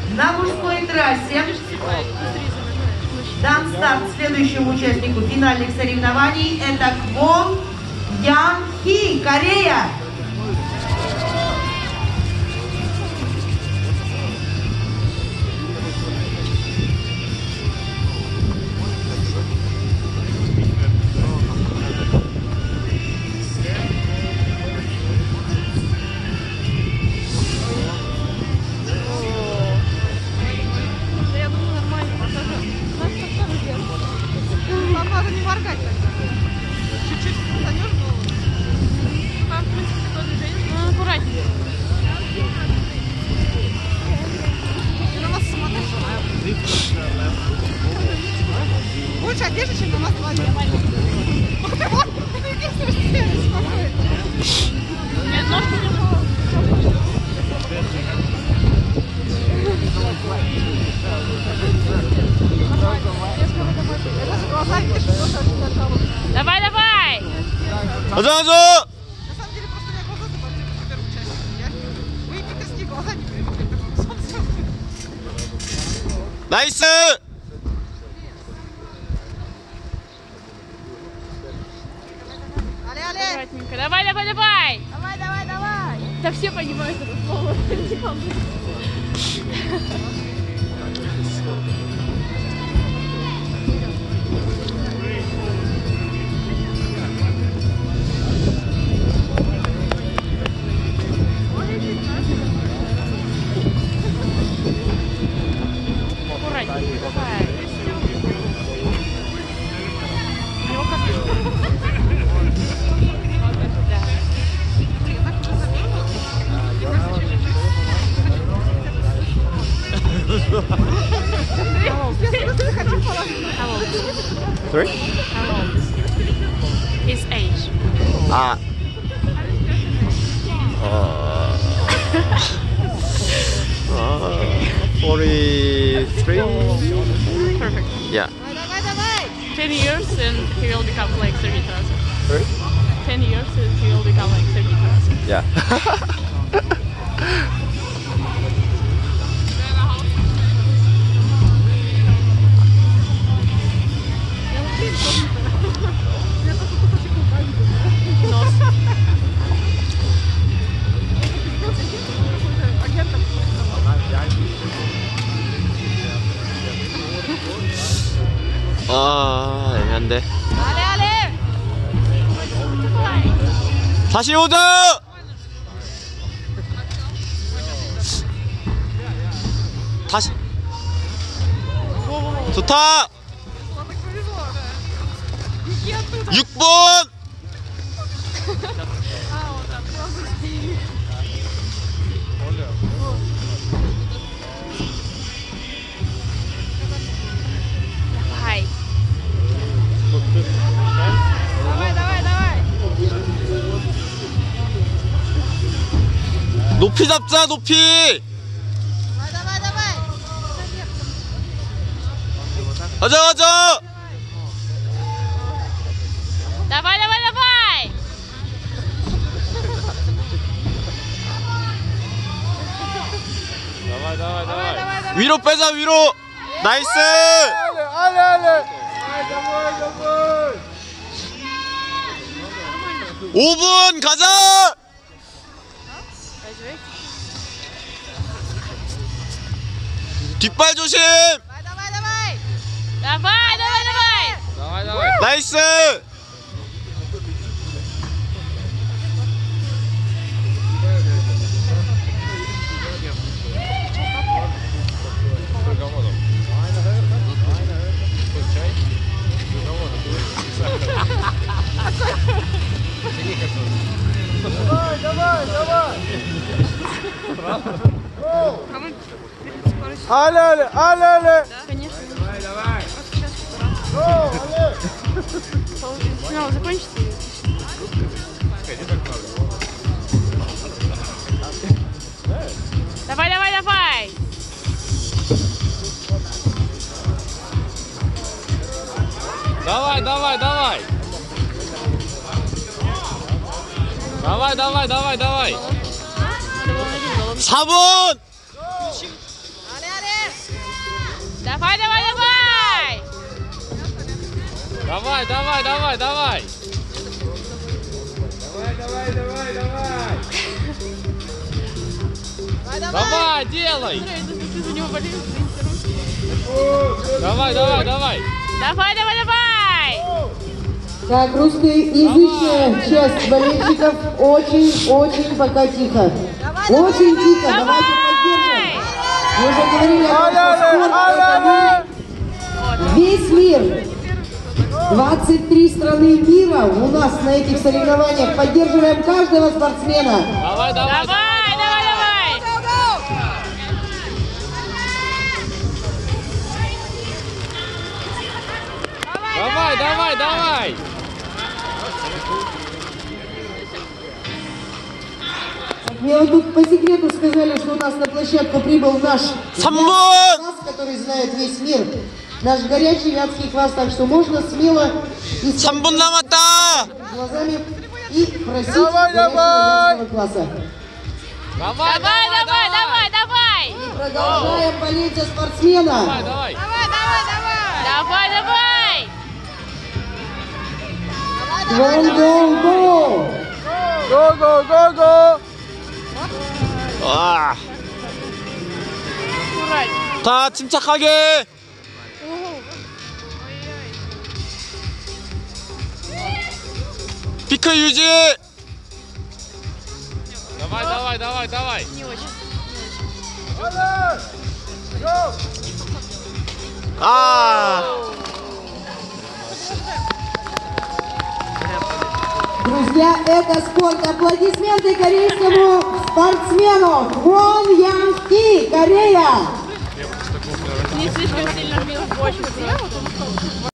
На мужской трассе дан старт следующему участнику финальных соревнований. Это Квон Ян Хи, Корея. Лучше одежда, чем на нас двоих. Вот, ты единственный, спокойно. Нет, ножки не было. Давай, давай! 가자! На самом деле, просто у меня глаза заболели в первой части. Мои питерские глаза не привыкли к солнцу. 나이스! Давай, давай, давай! Давай, давай, давай! Да все понимают это слово. Sorry? How old? His age. 43. Perfect. Yeah. 10 years and he will become like 30,000. Sorry? 10 years and he will become like 30,000. Yeah. 애매한데. Ale, ale! 다시 오자! 다시. 좋다! 6분! Давай, давай, давай! 높이 잡자, 높이! Давай, давай, давай! 가자, 가자! Давай, давай, давай! давай, давай, Давай, давай, давай! 위로 빼자, 위로! 나이스! Ale! 5분 가자! 뒷발 조심! Давай, давай, давай! Давай, давай, давай! 나이스! Ale! Конечно. Давай, давай! Смело, закончите? Давай, давай, давай! давай, давай, давай! давай, давай, давай, давай! 4분! Ale, ale! Давай, давай, давай! Давай, давай, давай, давай. Давай, делай. Давай, давай, давай. Давай, давай, давай! Так, русскоязычная часть болельщиков очень пока тихо. Очень тихо, давайте поддержим. Мы уже говорили о том, что спорт это весь мир. 23 страны мира у нас на этих соревнованиях. Поддерживаем каждого спортсмена. Давай, давай, Давай, давай, давай! давай, давай, давай. Мне вот тут по секрету сказали, что у нас на площадку прибыл наш Самбон! квас, который знает весь мир. Наш горячий вятский квас, так что можно смело искать 3분 남았다. глазами и просить Давай, горячего давай! вятского кваса. Давай, Давай, давай, давай, давай! Продолжаем болеть за спортсмена. Давай, давай. Давай, давай! Гол! 고고고고. 와. 다 침착하게. 피크 유지. давай, давай, давай, давай. 아. Друзья, это спорт. Аплодисменты корейскому спортсмену Хвон Ян Хи, Корея. Не слишком сильно вбил в почву.